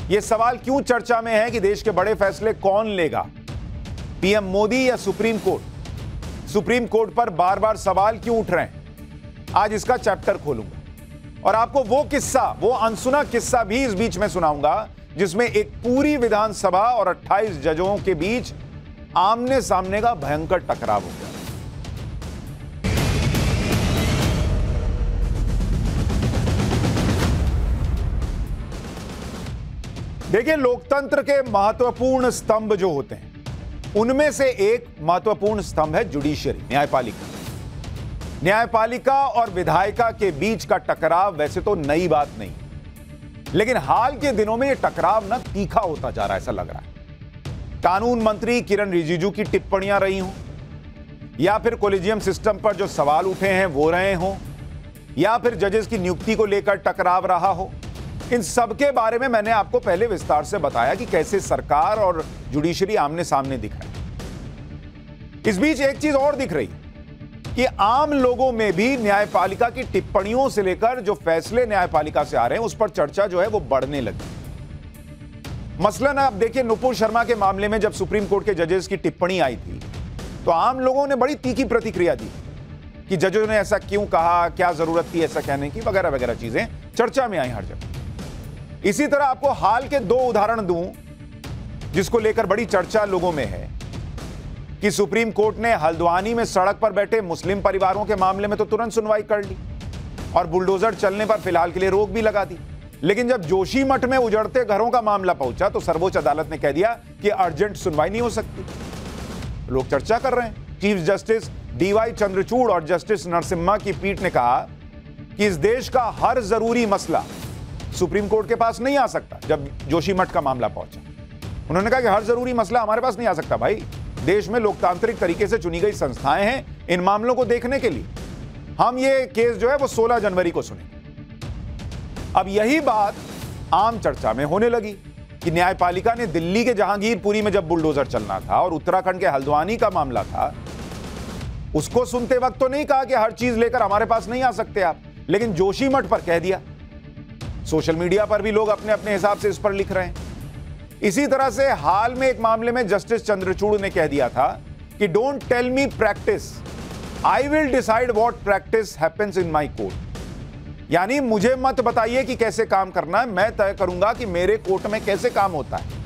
यह सवाल क्यों चर्चा में है कि देश के बड़े फैसले कौन लेगा, पीएम मोदी या सुप्रीम कोर्ट? सुप्रीम कोर्ट पर बार बार सवाल क्यों उठ रहे हैं? आज इसका चैप्टर खोलूंगा और आपको वो किस्सा, वो अनसुना किस्सा भी इस बीच में सुनाऊंगा जिसमें एक पूरी विधानसभा और 28 जजों के बीच आमने सामने का भयंकर टकराव हो गया। देखिए, लोकतंत्र के महत्वपूर्ण स्तंभ जो होते हैं उनमें से एक महत्वपूर्ण स्तंभ है जुडिशरी, न्यायपालिका। न्यायपालिका और विधायिका के बीच का टकराव वैसे तो नई बात नहीं, लेकिन हाल के दिनों में यह टकराव ना तीखा होता जा रहा है, ऐसा लग रहा है। कानून मंत्री किरण रिजिजू की टिप्पणियां रही हों, या फिर कॉलेजियम सिस्टम पर जो सवाल उठे हैं वो रहे हों, या फिर जजेस की नियुक्ति को लेकर टकराव रहा हो, इन सब के बारे में मैंने आपको पहले विस्तार से बताया कि कैसे सरकार और जुडिशरी आमने सामने दिख रहे हैं। इस बीच एक चीज और दिख रही है कि आम लोगों में भी न्यायपालिका की टिप्पणियों से लेकर जो फैसले न्यायपालिका से आ रहे हैं उस पर चर्चा जो है वो बढ़ने लगी। मसलन आप देखिए, नुपुर शर्मा के मामले में जब सुप्रीम कोर्ट के जजेस की टिप्पणी आई थी तो आम लोगों ने बड़ी तीखी प्रतिक्रिया दी कि जजों ने ऐसा क्यों कहा, क्या जरूरत थी ऐसा कहने की, वगैरह वगैरह चीजें चर्चा में आई हर जगह। इसी तरह आपको हाल के 2 उदाहरण दूं जिसको लेकर बड़ी चर्चा लोगों में है कि सुप्रीम कोर्ट ने हल्द्वानी में सड़क पर बैठे मुस्लिम परिवारों के मामले में तो तुरंत सुनवाई कर ली और बुलडोजर चलने पर फिलहाल के लिए रोक भी लगा दी, लेकिन जब जोशीमठ में उजड़ते घरों का मामला पहुंचा तो सर्वोच्च अदालत ने कह दिया कि अर्जेंट सुनवाई नहीं हो सकती। लोग चर्चा कर रहे हैं। चीफ जस्टिस डीवाई चंद्रचूड़ और जस्टिस नरसिम्हा की पीठ ने कहा कि इस देश का हर जरूरी मसला सुप्रीम कोर्ट के पास नहीं आ सकता। जब जोशीमठ का मामला पहुंचा उन्होंने कहा कि हर जरूरी मसला हमारे पास नहीं आ सकता। भाई, देश में लोकतांत्रिक तरीके से चुनी गई संस्थाएं हैं इन मामलों को देखने के लिए। हम ये केस जो है वो 16 जनवरी को सुनेंगे। अब यही बात आम चर्चा में होने लगी कि न्यायपालिका ने दिल्ली के जहांगीरपुरी में जब बुलडोजर चलना था और उत्तराखंड के हल्द्वानी का मामला था, उसको सुनते वक्त तो नहीं कहा कि हर चीज लेकर हमारे पास नहीं आ सकते आप, लेकिन जोशीमठ पर कह दिया। सोशल मीडिया पर भी लोग अपने अपने हिसाब से इस पर लिख रहे हैं। इसी तरह से हाल में एक मामले में जस्टिस चंद्रचूड़ ने कह दिया था कि don't tell me practice, I will decide what practice happens in my court. यानी मुझे मत बताइए कि कैसे काम करना है, मैं तय करूंगा कि मेरे कोर्ट में कैसे काम होता है।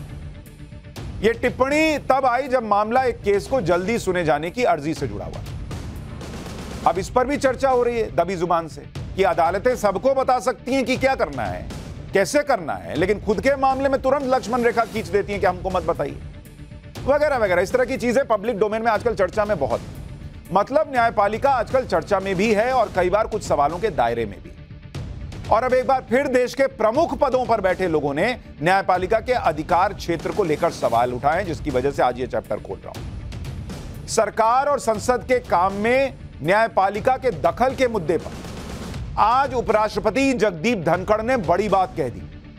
यह टिप्पणी तब आई जब मामला एक केस को जल्दी सुने जाने की अर्जी से जुड़ा हुआ। अब इस पर भी चर्चा हो रही है दबी जुबान से कि अदालतें सबको बता सकती हैं कि क्या करना है, कैसे करना है, लेकिन खुद के मामले में तुरंत लक्ष्मण रेखा खींच देती हैं कि हमको मत बताइए, वगैरह वगैरह। इस तरह की चीजें पब्लिक डोमेन में आजकल चर्चा में बहुत, मतलब न्यायपालिका आजकल चर्चा में भी है और कई बार कुछ सवालों के दायरे में भी। और अब एक बार फिर देश के प्रमुख पदों पर बैठे लोगों ने न्यायपालिका के अधिकार क्षेत्र को लेकर सवाल उठाए, जिसकी वजह से आज ये चैप्टर खोल रहा हूं। सरकार और संसद के काम में न्यायपालिका के दखल के मुद्दे पर आज उपराष्ट्रपति जगदीप धनखड़ ने बड़ी बात कह दी।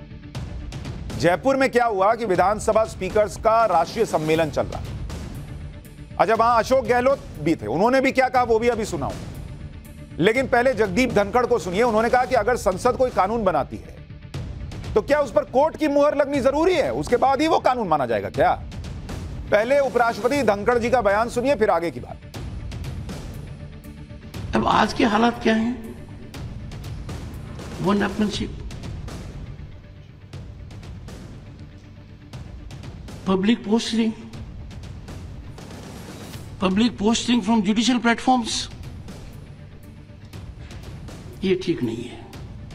जयपुर में क्या हुआ कि विधानसभा स्पीकर्स का राष्ट्रीय सम्मेलन चल रहा है। अच्छा, वहां अशोक गहलोत भी थे, उन्होंने भी क्या कहा वो भी अभी सुनाऊं, लेकिन पहले जगदीप धनखड़ को सुनिए। उन्होंने कहा कि अगर संसद कोई कानून बनाती है तो क्या उस पर कोर्ट की मुहर लगनी जरूरी है, उसके बाद ही वो कानून माना जाएगा क्या? पहले उपराष्ट्रपति धनखड़ जी का बयान सुनिए, फिर आगे की बात। अब आज के हालात क्या हैं? One-upmanship, public posting from judicial platforms, ये ठीक नहीं है।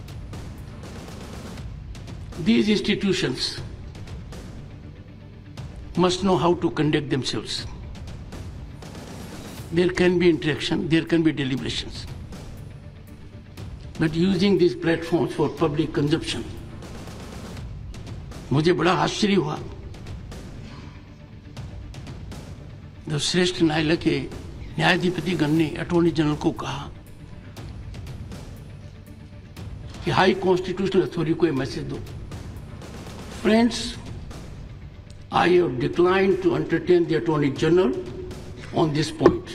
These institutions must know how to conduct themselves. There can be interaction, there can be deliberations. But using these platforms for public consumption, मुझे बड़ा आश्चर्य हुआ जब श्रेष्ठ न्यायालय के न्यायाधिपति गण ने अटॉर्नी जनरल को कहा कि हाई कॉन्स्टिट्यूशनल अथॉरिटी को एक मैसेज दो, friends, I have declined to entertain the Attorney General on this point.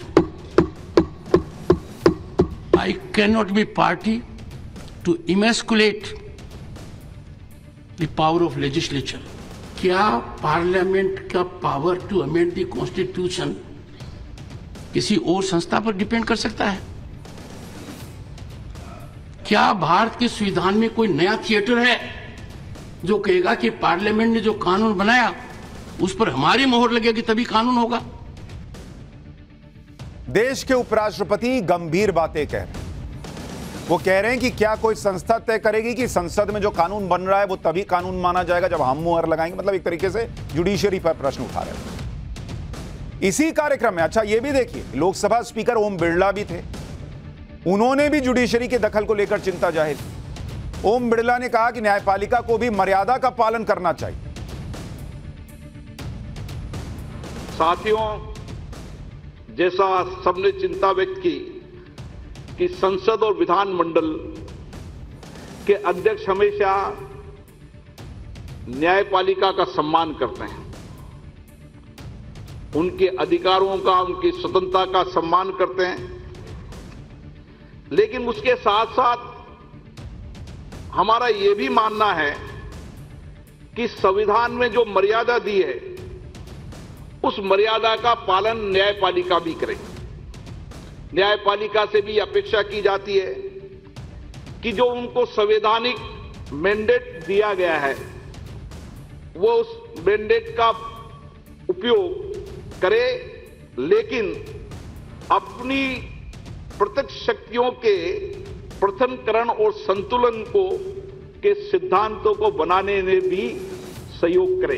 I cannot be party to emasculate the power of legislature. क्या पार्लियामेंट का power to amend the constitution किसी और संस्था पर depend कर सकता है? क्या भारत के संविधान में कोई नया थिएटर है जो कहेगा कि पार्लियामेंट ने जो कानून बनाया उस पर हमारी मोहर लगेगी तभी कानून होगा? देश के उपराष्ट्रपति गंभीर बातें कह रहे हैं। वो कह रहे हैं कि क्या कोई संस्था तय करेगी कि संसद में जो कानून बन रहा है वो तभी कानून माना जाएगा जब हम मुहर लगाएंगे? मतलब एक तरीके से जुडिशरी पर प्रश्न उठा रहे हैं। इसी कार्यक्रम में अच्छा ये भी देखिए, लोकसभा स्पीकर ओम बिरला भी थे। उन्होंने भी जुडिशरी के दखल को लेकर चिंता जाहिर की। ओम बिरला ने कहा कि न्यायपालिका को भी मर्यादा का पालन करना चाहिए। साथियों, जैसा सबने चिंता व्यक्त की कि संसद और विधानमंडल के अध्यक्ष हमेशा न्यायपालिका का सम्मान करते हैं, उनके अधिकारों का, उनकी स्वतंत्रता का सम्मान करते हैं, लेकिन उसके साथ साथ हमारा यह भी मानना है कि संविधान में जो मर्यादा दी है उस मर्यादा का पालन न्यायपालिका भी करे। न्यायपालिका से भी अपेक्षा की जाती है कि जो उनको संवैधानिक मैंडेट दिया गया है वो उस मैंडेट का उपयोग करे, लेकिन अपनी प्रत्यक्ष शक्तियों के प्रथनकरण और संतुलन को के सिद्धांतों को बनाने में भी सहयोग करे।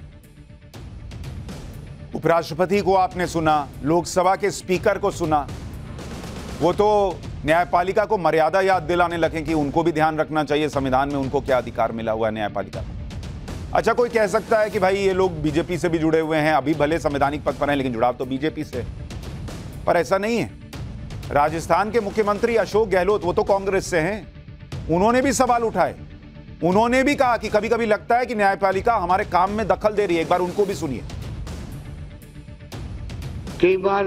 उपराष्ट्रपति को आपने सुना, लोकसभा के स्पीकर को सुना, वो तो न्यायपालिका को मर्यादा याद दिलाने लगे कि उनको भी ध्यान रखना चाहिए संविधान में उनको क्या अधिकार मिला हुआ है न्यायपालिका को। अच्छा, कोई कह सकता है कि भाई ये लोग बीजेपी से भी जुड़े हुए हैं, अभी भले संवैधानिक पद पर हैं लेकिन जुड़ाव तो बीजेपी से, पर ऐसा नहीं है। राजस्थान के मुख्यमंत्री अशोक गहलोत, वो तो कांग्रेस से हैं, उन्होंने भी सवाल उठाए। उन्होंने भी कहा कि कभी कभी लगता है कि न्यायपालिका हमारे काम में दखल दे रही है। एक बार उनको भी सुनिए। कई बार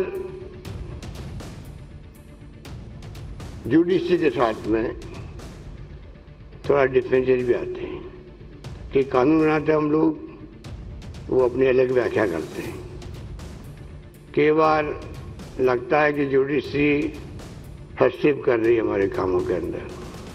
जुडिशरी के साथ में थोड़ा डिफरेंशिएट भी आते हैं कि कानून बनाते हम लोग, वो अपनी अलग व्याख्या करते हैं। कई बार लगता है कि जुडिशरी हस्तक्षेप कर रही है हमारे कामों के अंदर।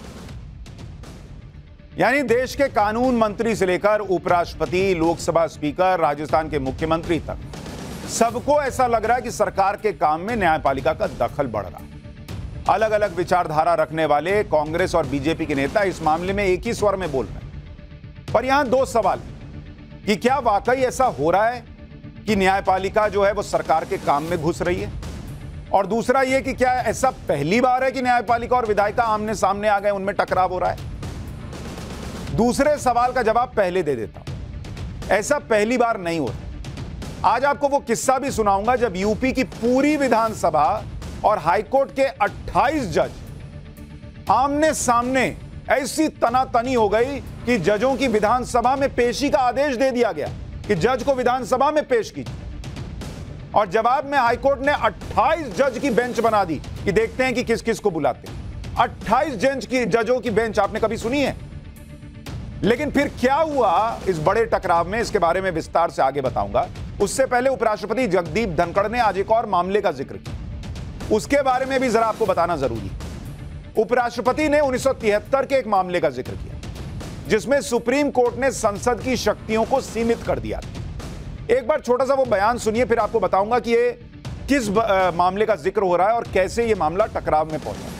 यानी देश के कानून मंत्री से लेकर उपराष्ट्रपति, लोकसभा स्पीकर, राजस्थान के मुख्यमंत्री तक सबको ऐसा लग रहा है कि सरकार के काम में न्यायपालिका का दखल बढ़ रहा है। अलग अलग विचारधारा रखने वाले कांग्रेस और बीजेपी के नेता इस मामले में एक ही स्वर में बोल रहे हैं। पर यहां दो सवाल हैं कि क्या वाकई ऐसा हो रहा है कि न्यायपालिका जो है वो सरकार के काम में घुस रही है, और दूसरा यह कि क्या ऐसा पहली बार है कि न्यायपालिका और विधायिका आमने सामने आ गए, उनमें टकराव हो रहा है। दूसरे सवाल का जवाब पहले दे देता हूं, ऐसा पहली बार नहीं हो रहा। आज आपको वो किस्सा भी सुनाऊंगा जब यूपी की पूरी विधानसभा और हाईकोर्ट के 28 जज आमने सामने ऐसी तनातनी हो गई कि जजों की विधानसभा में पेशी का आदेश दे दिया गया कि जज को विधानसभा में पेश कीजिए, और जवाब में हाईकोर्ट ने 28 जज की बेंच बना दी कि देखते हैं कि किस किस को बुलाते हैं। 28 जजों की बेंच आपने कभी सुनी है? लेकिन फिर क्या हुआ इस बड़े टकराव में, इसके बारे में विस्तार से आगे बताऊंगा। उससे पहले उपराष्ट्रपति जगदीप धनखड़ ने आज एक और मामले का जिक्र किया, उसके बारे में भी जरा आपको बताना जरूरी है। उपराष्ट्रपति ने 1973 के एक मामले का जिक्र किया जिसमें सुप्रीम कोर्ट ने संसद की शक्तियों को सीमित कर दिया। एक बार छोटा सा वो बयान सुनिए, फिर आपको बताऊंगा कि ये किस मामले का जिक्र हो रहा है और कैसे ये मामला टकराव में पहुंचा।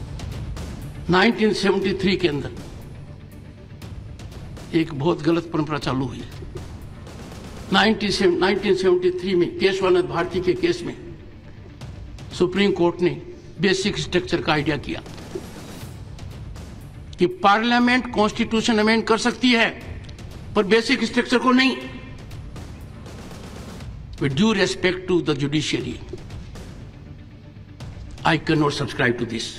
1973 के अंदर एक बहुत गलत परंपरा चालू हुई। 1973 में केशवानंद भारती के केस में सुप्रीम कोर्ट ने बेसिक स्ट्रक्चर का आइडिया किया कि पार्लियामेंट कॉन्स्टिट्यूशन अमेंड कर सकती है पर बेसिक स्ट्रक्चर को नहीं। With due respect to the judiciary, I can not subscribe to this.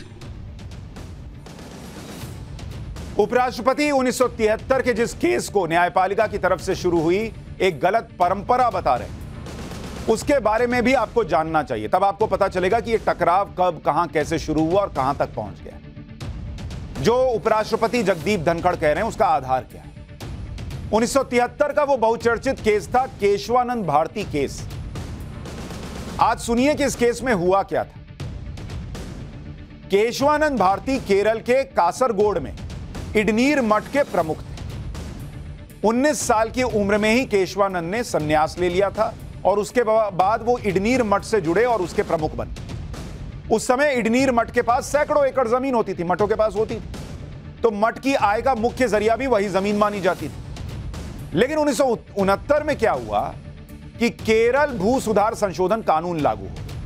उपराष्ट्रपति 1973 के जिस केस को न्यायपालिका की तरफ से शुरू हुई एक गलत परंपरा बता रहे हैं, उसके बारे में भी आपको जानना चाहिए। तब आपको पता चलेगा कि ये टकराव कब, कहां, कैसे शुरू हुआ और कहां तक पहुंच गया। जो उपराष्ट्रपति जगदीप धनखड़ कह रहे हैं उसका आधार क्या है? 1973 का वो बहुचर्चित केस था केशवानंद भारती केस। आज सुनिए कि इस केस में हुआ क्या था। केशवानंद भारती केरल के कासरगोड में इडनीर मठ के प्रमुख थे। 19 साल की उम्र में ही केशवानंद ने संन्यास ले लिया था और उसके बाद वो इडनीर मठ से जुड़े और उसके प्रमुख बने। उस समय इडनीर मठ के पास सैकड़ों एकड़ जमीन होती थी, मठों के पास होती थी, तो मठ की आय का मुख्य जरिया भी वही जमीन मानी जाती थी। लेकिन 1969 में क्या हुआ कि केरल भू सुधार संशोधन कानून लागू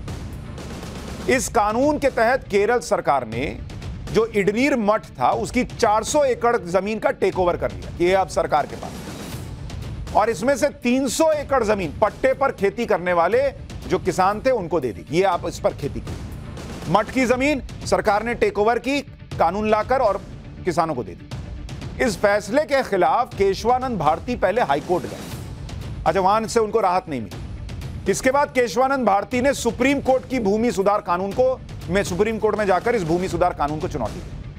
हो। इस कानून के तहत केरल सरकार ने जो इडनीर मठ था उसकी 400 एकड़ जमीन का टेक ओवर कर लिया कि ये अब सरकार के पास, और इसमें से 300 एकड़ जमीन पट्टे पर खेती करने वाले जो किसान थे उनको दे दी, ये आप इस पर खेती की। मठ की जमीन सरकार ने टेक ओवर की कानून लाकर और किसानों को दे दी। इस फैसले के खिलाफ केशवानंद भारती पहले हाईकोर्ट गए। अच्छा, वहां से उनको राहत नहीं मिली। इसके बाद केशवानंद भारती ने सुप्रीम कोर्ट की भूमि सुधार कानून को सुप्रीम कोर्ट में जाकर इस भूमि सुधार कानून को चुनौती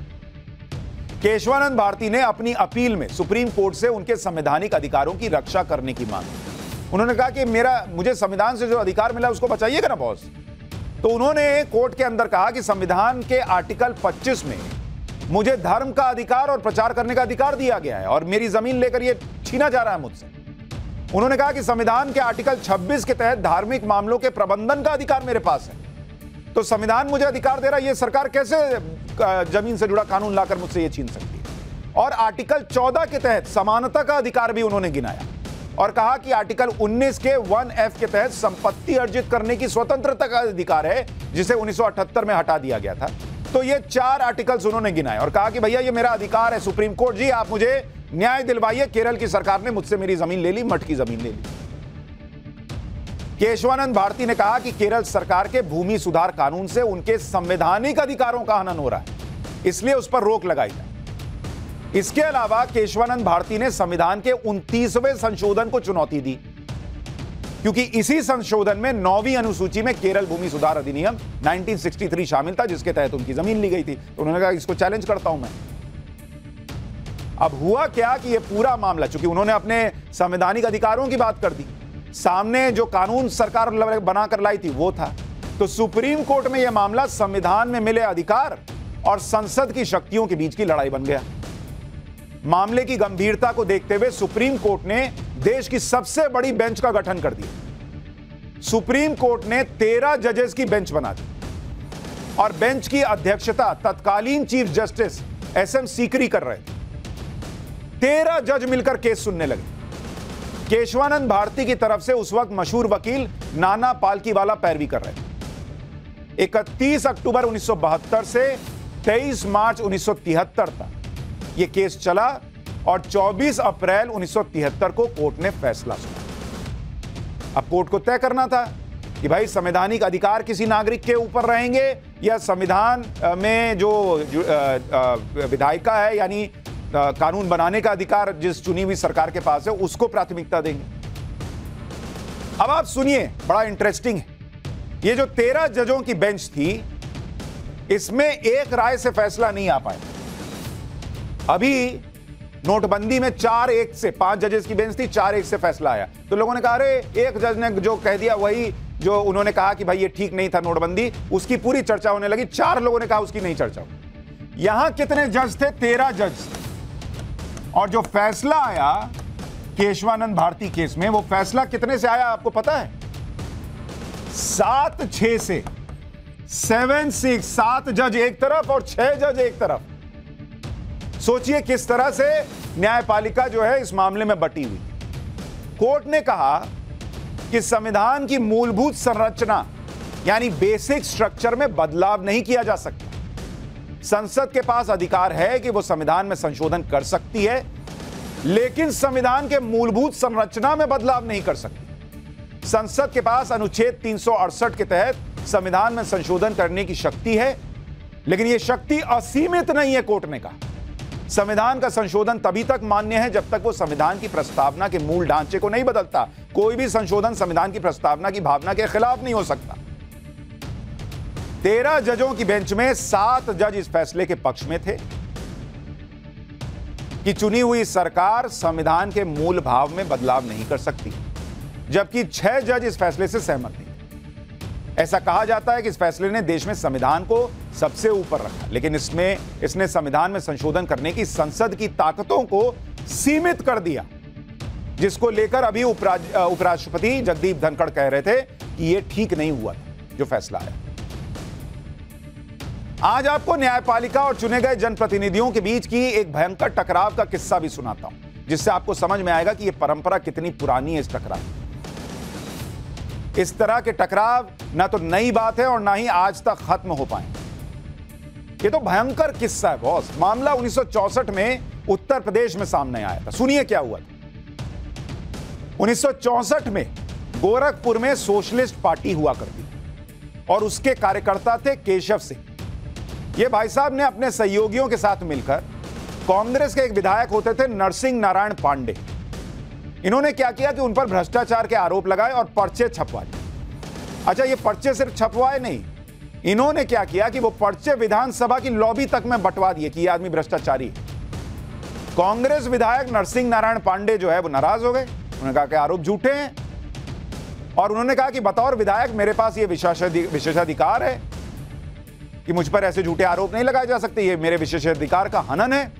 दी। केशवानंद भारती ने अपनी अपील में सुप्रीम कोर्ट से उनके संवैधानिक अधिकारों की रक्षा करने की मांग की। उन्होंने कहा कि मुझे संविधान से जो अधिकार मिला उसको बचाइएगा ना बॉस। तो उन्होंने कोर्ट के अंदर कहा कि संविधान के आर्टिकल 25 में मुझे धर्म का अधिकार और प्रचार करने का अधिकार दिया गया है और मेरी जमीन लेकर यह छीना जा रहा है मुझसे। उन्होंने कहा कि संविधान के आर्टिकल 26 के तहत धार्मिक मामलों के प्रबंधन का अधिकार मेरे पास है, तो संविधान मुझे अधिकार दे रहा है, यह सरकार कैसे जमीन से जुड़ा कानून लाकर मुझसे यह छीन सकती है। और आर्टिकल 14 के तहत समानता का अधिकार भी उन्होंने गिनाया और कहा कि आर्टिकल 19 के 1F के तहत संपत्ति अर्जित करने की स्वतंत्रता का अधिकार है, जिसे 1978 में हटा दिया गया था। तो ये 4 आर्टिकल्स उन्होंने गिनाए और कहा कि भैया ये मेरा अधिकार है, सुप्रीम कोर्ट जी आप मुझे न्याय दिलवाइए, केरल की सरकार ने मुझसे मेरी जमीन ले ली, मठ की जमीन ले ली। केशवानंद भारती ने कहा कि केरल सरकार के भूमि सुधार कानून से उनके संवैधानिक अधिकारों का हनन हो रहा है, इसलिए उस पर रोक लगाई जाए। इसके अलावा केशवानंद भारती ने संविधान के 29वें संशोधन को चुनौती दी, क्योंकि इसी संशोधन में 9वीं अनुसूची में केरल भूमि सुधार अधिनियम 1963 शामिल था, जिसके तहत उनकी जमीन ली गई थी। तो उन्होंने कहा इसको चैलेंज करता हूं मैं। अब हुआ क्या कि यह पूरा मामला, चूंकि उन्होंने अपने संवैधानिक अधिकारों की बात कर दी, सामने जो कानून सरकार बनाकर लाई थी वो था, तो सुप्रीम कोर्ट में यह मामला संविधान में मिले अधिकार और संसद की शक्तियों के बीच की लड़ाई बन गया। मामले की गंभीरता को देखते हुए सुप्रीम कोर्ट ने देश की सबसे बड़ी बेंच का गठन कर दिया। सुप्रीम कोर्ट ने 13 जजेस की बेंच बना दी और बेंच की अध्यक्षता तत्कालीन चीफ जस्टिस SM सीकरी कर रहे थे। 13 जज मिलकर केस सुनने लगे। केशवानंद भारती की तरफ से उस वक्त मशहूर वकील नाना पालकीवाला पैरवी कर रहे थे। 31 अक्टूबर 1972 से 23 मार्च 1973 तक यह केस चला और 24 अप्रैल 1973 को कोर्ट ने फैसला सुनाया। अब कोर्ट को तय करना था कि भाई संवैधानिक अधिकार किसी नागरिक के ऊपर रहेंगे या संविधान में जो विधायिका है, यानी कानून बनाने का अधिकार जिस चुनी हुई सरकार के पास है, उसको प्राथमिकता देंगे। अब आप सुनिए, बड़ा इंटरेस्टिंग है। ये जो 13 जजों की बेंच थी, इसमें एक राय से फैसला नहीं आ पाया। अभी नोटबंदी में 4-1 से 5 जजेस की बेंच थी, 4-1 से फैसला आया। तो लोगों ने कहा अरे एक जज ने जो कह दिया वही जो उन्होंने कहा कि भाई ये ठीक नहीं था नोटबंदी, उसकी पूरी चर्चा होने लगी। 4 लोगों ने कहा उसकी नहीं चर्चा हो। यहां कितने जज थे? 13 जज। और जो फैसला आया केशवानंद भारती केस में, वो फैसला कितने से आया आपको पता है? 7-6 से। 7-6, 7 जज एक तरफ और 6 जज एक तरफ। सोचिए किस तरह से न्यायपालिका जो है इस मामले में बटी हुई। कोर्ट ने कहा कि संविधान की मूलभूत संरचना यानी बेसिक स्ट्रक्चर में बदलाव नहीं किया जा सकता। संसद के पास अधिकार है कि वो संविधान में संशोधन कर सकती है, लेकिन संविधान के मूलभूत संरचना में बदलाव नहीं कर सकती। संसद के पास अनुच्छेद 368 के तहत संविधान में संशोधन करने की शक्ति है, लेकिन यह शक्ति असीमित नहीं है। कोर्ट ने कहा संविधान का संशोधन तभी तक मान्य है जब तक वो संविधान की प्रस्तावना के मूल ढांचे को नहीं बदलता। कोई भी संशोधन संविधान की प्रस्तावना की भावना के खिलाफ नहीं हो सकता। 13 जजों की बेंच में 7 जज इस फैसले के पक्ष में थे कि चुनी हुई सरकार संविधान के मूल भाव में बदलाव नहीं कर सकती, जबकि 6 जज इस फैसले से सहमत नहीं। ऐसा कहा जाता है कि इस फैसले ने देश में संविधान को सबसे ऊपर रखा, लेकिन इसने संविधान में संशोधन करने की संसद की ताकतों को सीमित कर दिया, जिसको लेकर अभी उपराष्ट्रपति जगदीप धनखड़ कह रहे थे कि यह ठीक नहीं हुआ जो फैसला आया। आज आपको न्यायपालिका और चुने गए जनप्रतिनिधियों के बीच की एक भयंकर टकराव का किस्सा भी सुनाता हूं, जिससे आपको समझ में आएगा कि यह परंपरा कितनी पुरानी है। इस तरह के टकराव ना तो नई बात है और ना ही आज तक खत्म हो पाए। ये तो भयंकर किस्सा है बॉस। मामला 1964 में उत्तर प्रदेश में सामने आया था। सुनिए क्या हुआ था। 1964 में गोरखपुर में सोशलिस्ट पार्टी हुआ करती और उसके कार्यकर्ता थे केशव सिंह। ये भाई साहब ने अपने सहयोगियों के साथ मिलकर कांग्रेस के एक विधायक होते थे नरसिंह नारायण पांडे। इन्होंने क्या किया कि उन पर भ्रष्टाचार के आरोप लगाए और पर्चे छपवाए। अच्छा, ये पर्चे सिर्फ छपवाए नहीं, इन्होंने क्या किया कि वो पर्चे विधानसभा की लॉबी तक में बंटवा दिए कि ये आदमी भ्रष्टाचारी है। कांग्रेस विधायक नरसिंह नारायण पांडे जो है वो नाराज हो गए। उन्होंने कहा कि आरोप झूठे हैं और उन्होंने कहा कि बतौर विधायक मेरे पास ये विशेषाधिकार है कि मुझ पर ऐसे झूठे आरोप नहीं लगाए जा सकते, ये मेरे विशेषाधिकार का हनन है।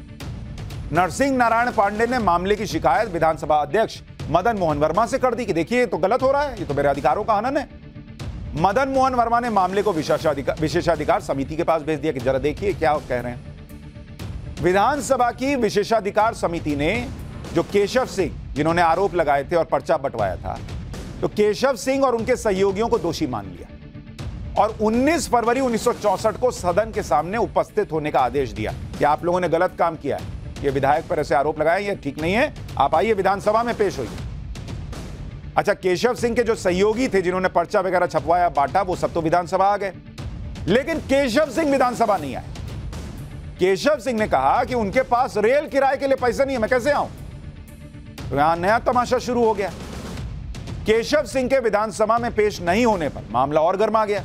नरसिंह नारायण पांडे ने मामले की शिकायत विधानसभा अध्यक्ष मदन मोहन वर्मा से कर दी कि देखिए ये तो गलत हो रहा है, ये तो मेरे अधिकारों का हनन है। मदन मोहन वर्मा ने मामले को विशेषाधिकार समिति के पास भेज दिया कि जरा देखिए क्या कह रहे हैं। विधानसभा की विशेषाधिकार समिति ने जो केशव सिंह जिन्होंने आरोप लगाए थे और पर्चा बंटवाया था, तो केशव सिंह और उनके सहयोगियों को दोषी मान लिया और 19 फरवरी 1964 को सदन के सामने उपस्थित होने का आदेश दिया कि आप लोगों ने गलत काम किया है, ये विधायक पर ऐसे आरोप लगाए, ये ठीक नहीं है, आप आइए विधानसभा में पेश होइए। अच्छा, केशव सिंह के जो सहयोगी थे जिन्होंने पर्चा वगैरह छपवाया बांटा, वो सब तो विधानसभा आ गए, लेकिन केशव सिंह विधानसभा नहीं आए। केशव सिंह ने कहा कि उनके पास रेल किराए के लिए पैसे नहीं है, मैं कैसे आऊं। तो यहां नया तमाशा शुरू हो गया। केशव सिंह के विधानसभा में पेश नहीं होने पर मामला और गर्मा गया।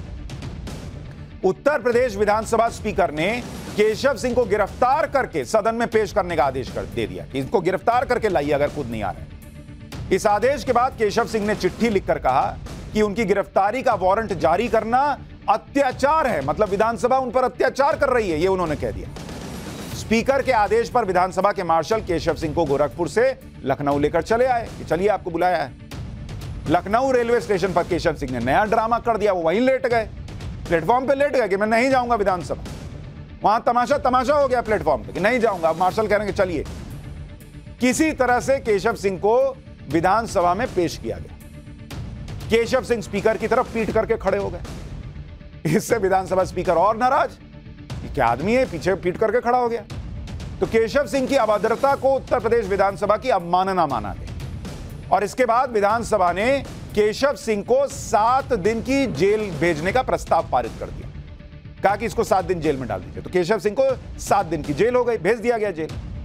उत्तर प्रदेश विधानसभा स्पीकर ने केशव सिंह को गिरफ्तार करके सदन में पेश करने का आदेश दे दिया कि इसको गिरफ्तार करके लाइए अगर खुद नहीं आ रहे। इस आदेश के बाद केशव सिंह ने चिट्ठी लिखकर कहा कि उनकी गिरफ्तारी का वारंट जारी करना अत्याचार है, मतलब विधानसभा उन पर अत्याचार कर रही है, यह उन्होंने कह दिया। स्पीकर के आदेश पर विधानसभा के मार्शल केशव सिंह को गोरखपुर से लखनऊ लेकर चले आए कि चलिए आपको बुलाया है। लखनऊ रेलवे स्टेशन पर केशव सिंह ने नया ड्रामा कर दिया, वो वहीं लेट गए, प्लेटफॉर्म पे लेट गए कि मैं नहीं जाऊंगा विधानसभा। वहां तमाशा हो गया प्लेटफॉर्म पे कि नहीं जाऊंगा। अब मार्शल कह रहे हैं कि चलिए। किसी तरह से केशव सिंह को विधानसभा में पेश किया गया। केशव सिंह स्पीकर की तरफ पीठ करके खड़े हो गए। इससे विधानसभा स्पीकर और नाराज, क्या आदमी है, पीछे पीठ करके खड़ा हो गया। तो केशव सिंह की अभद्रता को उत्तर प्रदेश विधानसभा की अवमानना माना गया और इसके बाद विधानसभा ने केशव सिंह को 7 दिन की जेल भेजने का प्रस्ताव पारित कर दिया। कहा कि इसको 7 दिन जेल में डाल दीजिए। तो केशव सिंह को 7 दिन की जेल हो गई, भेज दिया गया जेल।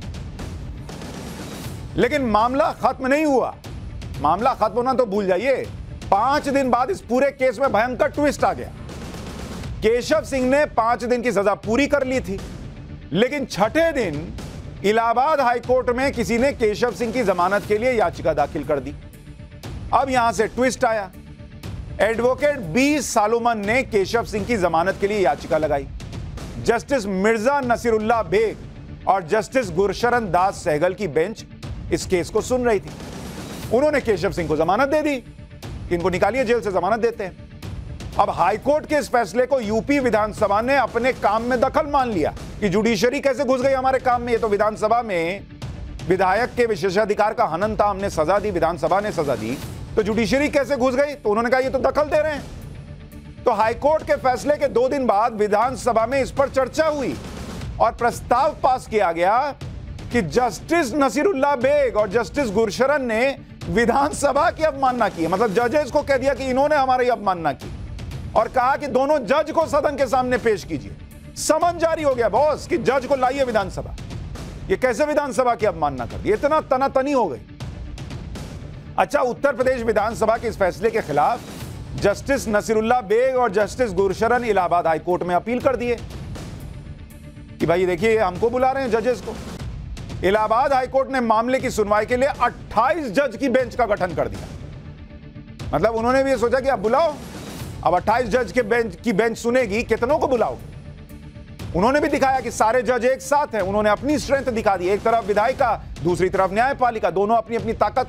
लेकिन मामला खत्म नहीं हुआ। मामला खत्म होना तो भूल जाइए, 5 दिन बाद इस पूरे केस में भयंकर ट्विस्ट आ गया। केशव सिंह ने 5 दिन की सजा पूरी कर ली थी, लेकिन 6ठे दिन इलाहाबाद हाईकोर्ट में किसी ने केशव सिंह की जमानत के लिए याचिका दाखिल कर दी। अब यहां से ट्विस्ट आया। एडवोकेट बी सालोमन ने केशव सिंह की जमानत के लिए याचिका लगाई। जस्टिस मिर्जा नसीरुल्लाह बेग और जस्टिस गुरशरण दास सहगल की बेंच इस केस को सुन रही थी। उन्होंने केशव सिंह को जमानत दे दी, इनको निकालिए जेल से, जमानत देते हैं। अब हाईकोर्ट के इस फैसले को यूपी विधानसभा ने अपने काम में दखल मान लिया कि जुडिशरी कैसे घुस गई हमारे काम में। ये तो विधानसभा में विधायक के विशेषाधिकार का हनन था, हमने सजा दी, विधानसभा ने सजा दी, तो जुडिशरी कैसे घुस गई। तो उन्होंने कहा ये तो दखल दे रहे हैं। तो हाईकोर्ट के फैसले के 2 दिन बाद विधानसभा में इस पर चर्चा हुई और प्रस्ताव पास किया गया कि जस्टिस नसीरुल्लाह बेग और जस्टिस गुरशरण ने विधानसभा की अवमानना की, मतलब जजेस को कह दिया कि इन्होंने हमारी अवमानना की और कहा कि दोनों जज को सदन के सामने पेश कीजिए। समन जारी हो गया बॉस कि जज को लाइए विधानसभा। ये कैसे विधानसभा की अवमानना कर दी, इतना तनातनी हो गई। अच्छा, उत्तर प्रदेश विधानसभा के इस फैसले के खिलाफ जस्टिस नसीरुल्लाह बेग और जस्टिस गुरशरण इलाहाबाद हाईकोर्ट में अपील कर दिए कि भाई देखिए हमको बुला रहे हैं जजेस को। इलाहाबाद हाईकोर्ट ने मामले की सुनवाई के लिए 28 जज की बेंच का गठन कर दिया। मतलब उन्होंने भी ये सोचा कि अब बुलाओ, अब 28 जज के बेंच सुनेगी, कितनों को बुलाओगे। उन्होंने भी दिखाया कि सारे जज एक साथ हैं। उन्होंने अपनी स्ट्रेंथ दिखा दी, एक तरफ विधायिका, दूसरी तरफ न्यायपालिका, दोनों अपनी अपनी ताकत।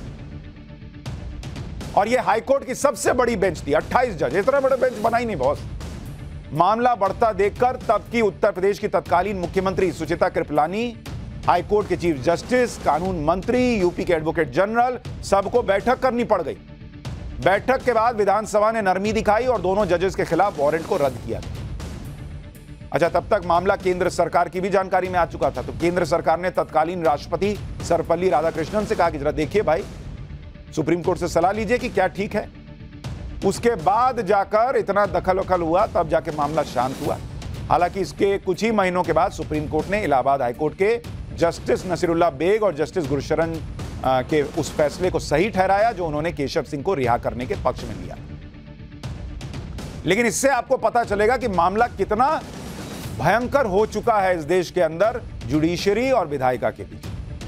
और यह हाईकोर्ट की सबसे बड़ी बेंच थी, 28 जज। इतना बड़ा बेंच बना ही नहीं बॉस। मामला बढ़ता देखकर तब की उत्तर प्रदेश की तत्कालीन मुख्यमंत्री सुचिता कृपलानी, हाईकोर्ट के चीफ जस्टिस, कानून मंत्री, यूपी के एडवोकेट जनरल, सबको बैठक करनी पड़ गई। बैठक के बाद विधानसभा ने नरमी दिखाई और दोनों जजेस के खिलाफ वारंट को रद्द किया। अच्छा, तब तक मामला केंद्र सरकार की भी जानकारी में आ चुका था। तो केंद्र सरकार ने तत्कालीन राष्ट्रपति सर्वपल्ली राधाकृष्णन से कहा कि जरा देखिए भाई, सुप्रीम कोर्ट से सलाह लीजिए कि क्या ठीक है। उसके बाद जाकर इतना दखल वखल हुआ, तब जाके मामला शांत हुआ। हालांकि इसके कुछ ही महीनों के बाद सुप्रीम कोर्ट ने इलाहाबाद हाईकोर्ट के जस्टिस नसीरुल्लाह बेग और जस्टिस गुरशरण के उस फैसले को सही ठहराया जो उन्होंने केशव सिंह को रिहा करने के पक्ष में लिया। लेकिन इससे आपको पता चलेगा कि मामला कितना भयंकर हो चुका है इस देश के अंदर जुडिशरी और विधायिका के बीच।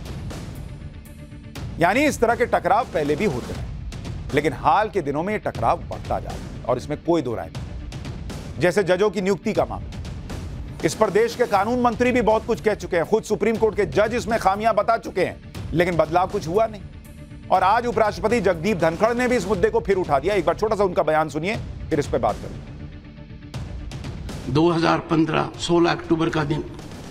यानी इस तरह के टकराव पहले भी होते हैं, लेकिन हाल के दिनों में यह टकराव बढ़ता जा रहा है और इसमें कोई दो राय नहीं। जैसे जजों की नियुक्ति का मामला, इस पर देश के कानून मंत्री भी बहुत कुछ कह चुके हैं, खुद सुप्रीम कोर्ट के जज इसमें खामियां बता चुके हैं, लेकिन बदलाव कुछ हुआ नहीं। और आज उपराष्ट्रपति जगदीप धनखड़ ने भी इस मुद्दे को फिर उठा दिया। एक बार छोटा सा उनका बयान सुनिए, फिर इस पर बात करें। 2015 16 अक्टूबर का दिन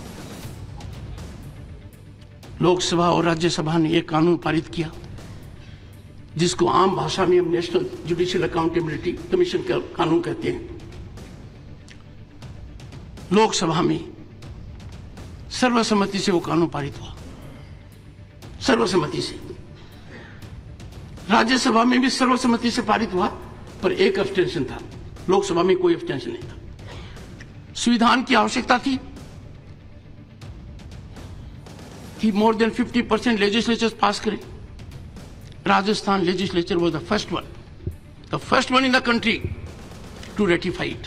लोकसभा और राज्यसभा ने एक कानून पारित किया जिसको आम भाषा में हम नेशनल जुडिशियल अकाउंटेबिलिटी कमीशन का कानून कहते हैं। लोकसभा में सर्वसम्मति से वो कानून पारित हुआ, सर्वसम्मति से। राज्यसभा में भी सर्वसम्मति से पारित हुआ, पर एक अब्सटेंशन था, लोकसभा में कोई अब्सटेंशन नहीं था। संविधान की आवश्यकता थी कि मोर देन 50% लेजिस्लेचर्स पास करें। Rajasthan legislature was the first one in the country to ratify it.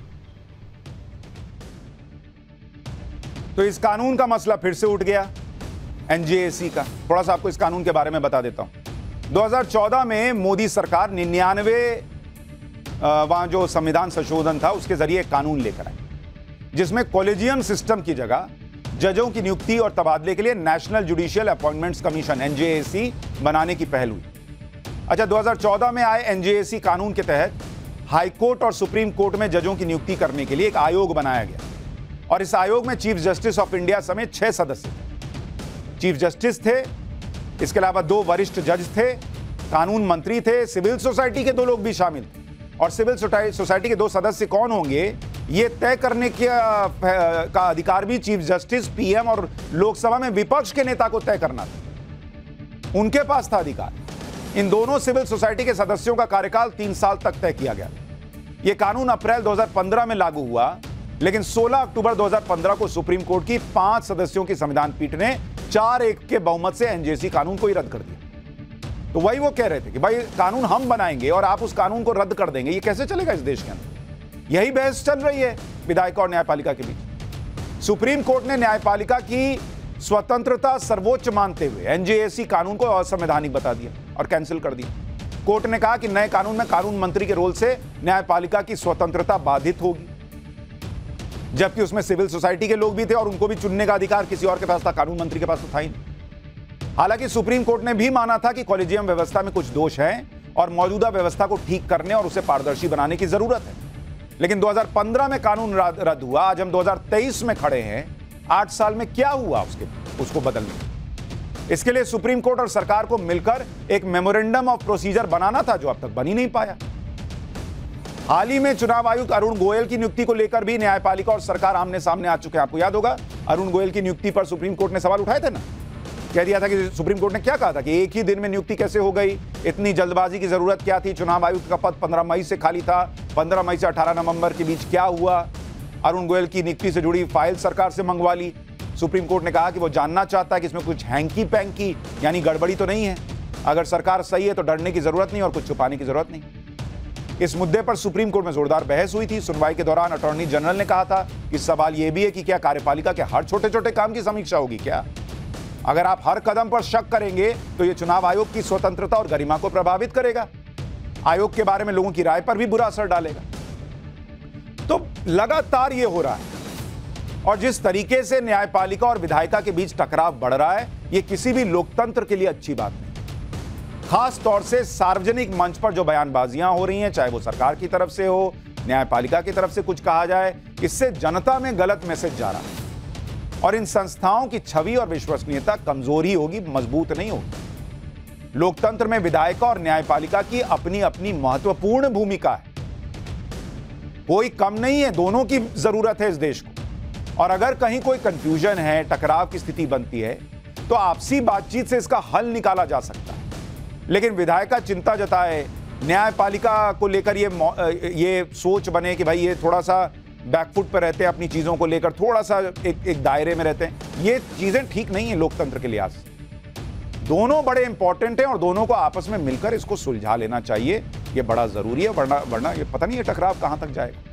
तो इस कानून का मसला फिर से उठ गया, एनजेएसी का। थोड़ा सा आपको इस कानून के बारे में बता देता हूं। 2014 में मोदी सरकार 99 वहां जो संविधान संशोधन था उसके जरिए एक कानून लेकर आई जिसमें कॉलेजियम सिस्टम की जगह जजों की नियुक्ति और तबादले के लिए national judicial appointments commission NJAC बनाने की पहल हुई। अच्छा, 2014 में आए एनजेएसी कानून के तहत हाईकोर्ट और सुप्रीम कोर्ट में जजों की नियुक्ति करने के लिए एक आयोग बनाया गया और इस आयोग में चीफ जस्टिस ऑफ इंडिया समेत 6 सदस्य, चीफ जस्टिस थे, इसके अलावा 2 वरिष्ठ जज थे, कानून मंत्री थे, सिविल सोसाइटी के 2 लोग भी शामिल थे। और सिविल सोसाइटी के 2 सदस्य कौन होंगे ये तय करने का अधिकार भी चीफ जस्टिस, पीएम और लोकसभा में विपक्ष के नेता को तय करना था, उनके पास था अधिकार। इन दोनों सिविल सोसाइटी के सदस्यों का कार्यकाल 3 साल तक तय किया गया। यह कानून अप्रैल 2015 में लागू हुआ, लेकिन 16 अक्टूबर 2015 को सुप्रीम कोर्ट की 5 सदस्यों की संविधान पीठ ने 4-1 के बहुमत से एनजेएसी कानून को ही रद्द कर दिया। तो वही वो कह रहे थे कि भाई कानून हम बनाएंगे और आप उस कानून को रद्द कर देंगे, ये कैसे चलेगा इस देश के अंदर। यही बहस चल रही है विधायिका और न्यायपालिका के बीच। सुप्रीम कोर्ट ने न्यायपालिका की स्वतंत्रता सर्वोच्च मानते हुए एनजेएसी कानून को असंवैधानिक बता दिया और कैंसिल कर दिया। कोर्ट ने कहा कि नए कानून में कानून मंत्री के रोल से न्यायपालिका की स्वतंत्रता बाधित होगी, जबकि उसमें सिविल सोसाइटी के लोग भी थे और उनको भी चुनने का अधिकार किसी और के पास था, कानून मंत्री के पास तो था ही नहीं। हालांकि सुप्रीम कोर्ट ने भी माना था कि कॉलेजियम व्यवस्था में कुछ दोष हैं और मौजूदा व्यवस्था को ठीक करने और उसे पारदर्शी बनाने की जरूरत है। लेकिन 2015 में कानून रद्द हुआ, आज हम 2023 में खड़े हैं। 8 साल में क्या हुआ उसको बदलने? इसके लिए सुप्रीम कोर्ट और सरकार को मिलकर एक मेमोरेंडम ऑफ प्रोसीजर बनाना था, जो अब तक बन ही नहीं पाया। हाल ही में चुनाव आयुक्त अरुण गोयल की नियुक्ति को लेकर भी न्यायपालिका और सरकार आमने सामने आ चुके हैं। आपको याद होगा, अरुण गोयल की नियुक्ति पर सुप्रीम कोर्ट ने सवाल उठाए थे ना। कह दिया था कि सुप्रीम कोर्ट ने क्या कहा था कि एक ही दिन में नियुक्ति कैसे हो गई, इतनी जल्दबाजी की जरूरत क्या थी, चुनाव आयुक्त का पद 15 मई से खाली था, 15 मई से 18 नवंबर के बीच क्या हुआ। अरुण गोयल की नियुक्ति से जुड़ी फाइल सरकार से मंगवा ली। सुप्रीम कोर्ट ने कहा कि वो जानना चाहता है कि इसमें कुछ हैंकी पैंकी यानी गड़बड़ी तो नहीं है। अगर सरकार सही है तो डरने की जरूरत नहीं और कुछ छुपाने की जरूरत नहीं। इस मुद्दे पर सुप्रीम कोर्ट में जोरदार बहस हुई थी। सुनवाई के दौरान अटॉर्नी जनरल ने कहा था कि सवाल यह भी है कि क्या कार्यपालिका के हर छोटे छोटे काम की समीक्षा होगी क्या, अगर आप हर कदम पर शक करेंगे तो यह चुनाव आयोग की स्वतंत्रता और गरिमा को प्रभावित करेगा, आयोग के बारे में लोगों की राय पर भी बुरा असर डालेगा। तो लगातार यह हो रहा है और जिस तरीके से न्यायपालिका और विधायिका के बीच टकराव बढ़ रहा है, यह किसी भी लोकतंत्र के लिए अच्छी बात नहीं। खास तौर से सार्वजनिक मंच पर जो बयानबाजियां हो रही हैं, चाहे वो सरकार की तरफ से हो, न्यायपालिका की तरफ से कुछ कहा जाए, इससे जनता में गलत मैसेज जा रहा है और इन संस्थाओं की छवि और विश्वसनीयता कमजोर ही होगी, मजबूत नहीं होगी। लोकतंत्र में विधायिका और न्यायपालिका की अपनी अपनी महत्वपूर्ण भूमिका है, कोई कम नहीं है, दोनों की जरूरत है इस देश को। और अगर कहीं कोई कंफ्यूजन है, टकराव की स्थिति बनती है, तो आपसी बातचीत से इसका हल निकाला जा सकता है। लेकिन विधायिका चिंता जताए, न्यायपालिका को लेकर ये सोच बने कि भाई ये थोड़ा सा बैकफुट पर रहते हैं, अपनी चीजों को लेकर थोड़ा सा एक दायरे में रहते हैं, ये चीजें ठीक नहीं है लोकतंत्र के लिहाज से। दोनों बड़े इंपॉर्टेंट हैं और दोनों को आपस में मिलकर इसको सुलझा लेना चाहिए, ये बड़ा जरूरी है, वरना ये पता नहीं ये टकराव कहां तक जाएगा।